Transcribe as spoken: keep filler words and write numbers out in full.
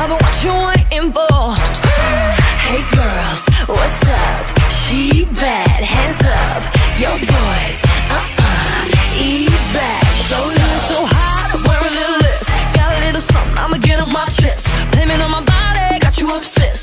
Tell me what you waiting for. Hey girls, what's up? She bad, hands up. Yo boys, uh-uh, ease back. Shoulders so high, wear a little less. Got a little something, I'ma get off my chest. Blaming on my body, got you obsessed.